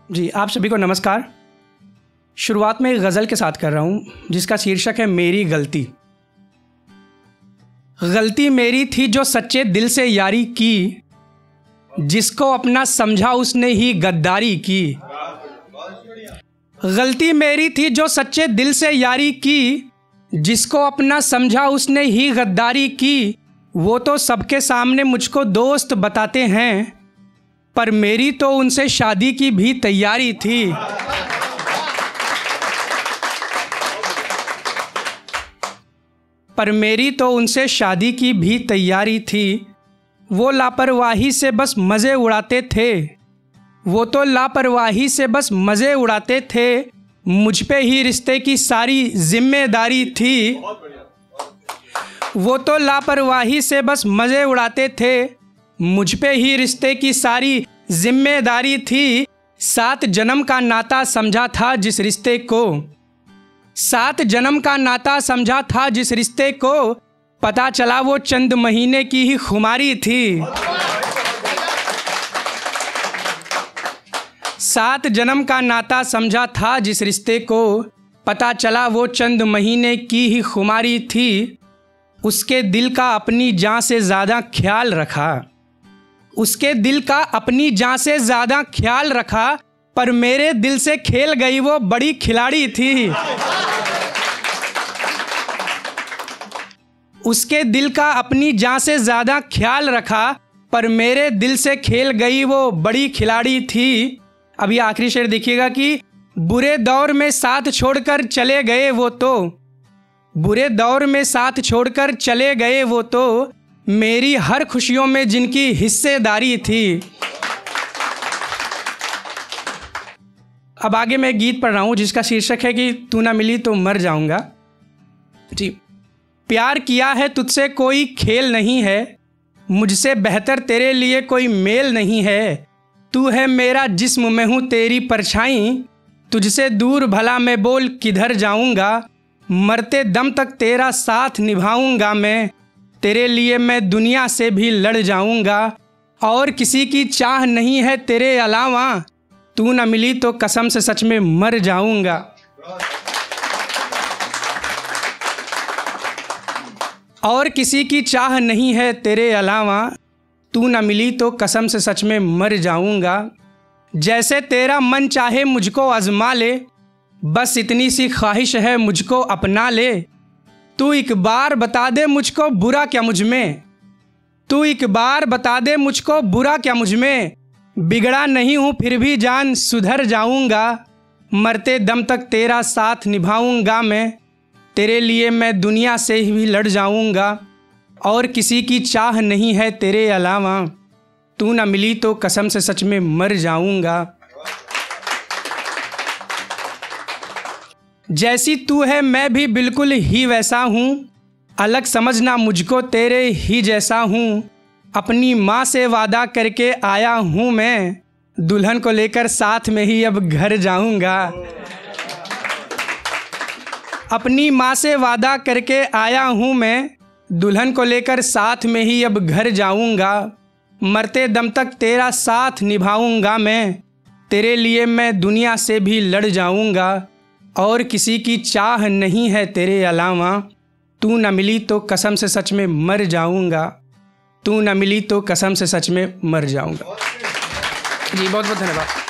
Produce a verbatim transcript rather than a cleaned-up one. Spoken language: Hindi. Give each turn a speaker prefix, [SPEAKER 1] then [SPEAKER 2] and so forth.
[SPEAKER 1] जी, आप सभी को नमस्कार। शुरुआत में एक गज़ल के साथ कर रहा हूँ जिसका शीर्षक है मेरी गलती। गलती मेरी थी जो सच्चे दिल से यारी की, जिसको अपना समझा उसने ही गद्दारी की। गलती मेरी थी जो सच्चे दिल से यारी की, जिसको अपना समझा उसने ही गद्दारी की। वो तो सबके सामने मुझको दोस्त बताते हैं, पर मेरी तो उनसे शादी की भी तैयारी थी। पर मेरी तो उनसे शादी की भी तैयारी थी। वो लापरवाही से बस मज़े उड़ाते थे, वो तो लापरवाही से बस मज़े उड़ाते थे। मुझ पे ही रिश्ते की सारी जिम्मेदारी थी। वो तो लापरवाही से बस मज़े उड़ाते थे, मुझ पे ही रिश्ते की सारी जिम्मेदारी थी। सात जन्म का नाता समझा था जिस रिश्ते को, सात जन्म का नाता समझा था जिस रिश्ते को, पता चला वो चंद महीने की ही खुमारी थी। सात जन्म का नाता समझा था जिस रिश्ते को, पता चला वो चंद महीने की ही खुमारी थी। उसके दिल का अपनी जान से ज़्यादा ख्याल रखा, उसके दिल का अपनी जान से ज़्यादा ख्याल रखा, पर मेरे दिल से खेल गई वो बड़ी खिलाड़ी थी। उसके दिल का अपनी जान से ज़्यादा ख्याल रखा, पर मेरे दिल से खेल गई वो बड़ी खिलाड़ी थी। अब ये आखिरी शेर देखिएगा कि बुरे दौर में साथ छोड़कर चले गए वो तो, बुरे दौर में साथ छोड़कर चले गए वो तो, मेरी हर खुशियों में जिनकी हिस्सेदारी थी। अब आगे मैं एक गीत पढ़ रहा हूँ जिसका शीर्षक है कि तू ना मिली तो मर जाऊंगा। जी, प्यार किया है तुझसे कोई खेल नहीं है, मुझसे बेहतर तेरे लिए कोई मेल नहीं है। तू है मेरा जिस्म मैं हूँ तेरी परछाई, तुझसे दूर भला मैं बोल किधर जाऊंगा। मरते दम तक तेरा साथ निभाऊंगा मैं, तेरे लिए मैं दुनिया से भी लड़ जाऊंगा। और किसी की चाह नहीं है तेरे अलावा, तू न मिली तो कसम से सच में मर जाऊंगा। और किसी की चाह नहीं है तेरे अलावा, तू न मिली तो कसम से सच में मर जाऊंगा। जैसे तेरा मन चाहे मुझको आजमा ले, बस इतनी सी ख्वाहिश है मुझको अपना ले। तू एक बार बता दे मुझको बुरा क्या मुझ में, तू एक बार बता दे मुझको बुरा क्या मुझ में। बिगड़ा नहीं हूँ फिर भी जान सुधर जाऊंगा, मरते दम तक तेरा साथ निभाऊंगा मैं, तेरे लिए मैं दुनिया से भी लड़ जाऊंगा। और किसी की चाह नहीं है तेरे अलावा, तू न मिली तो कसम से सच में मर जाऊंगा। जैसी तू है मैं भी बिल्कुल ही वैसा हूँ, अलग समझना मुझको तेरे ही जैसा हूँ। अपनी माँ से वादा करके आया हूँ मैं, दुल्हन को लेकर साथ में ही अब घर जाऊँगा। अपनी माँ से वादा करके आया हूँ मैं, दुल्हन को लेकर साथ में ही अब घर जाऊँगा। मरते दम तक तेरा साथ निभाऊँगा मैं, तेरे लिए मैं दुनिया से भी लड़ जाऊँगा। और किसी की चाह नहीं है तेरे अलावा, तू न मिली तो कसम से सच में मर जाऊंगा, तू न मिली तो कसम से सच में मर जाऊंगा। जी, बहुत बहुत धन्यवाद।